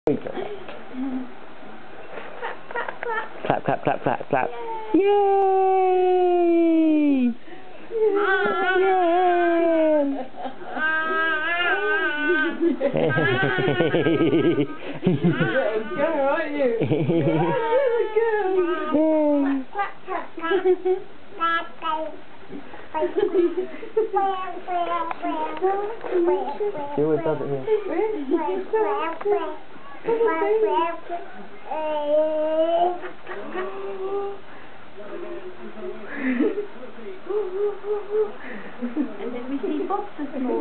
Clap, clap, clap, clap, clap. Yay! Yay! Go, aren't you? She always does it here. And then we see Bob this morning.